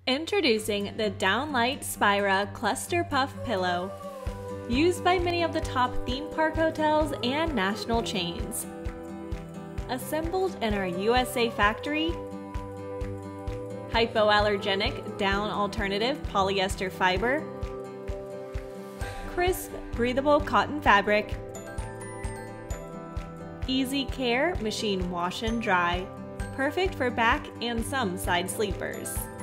Introducing the DOWNLITE Spira Cluster Puff Pillow, used by many of the top theme park hotels and national chains. Assembled in our USA factory, hypoallergenic down alternative polyester fiber, crisp breathable cotton fabric, easy care machine wash and dry, perfect for back and some side sleepers.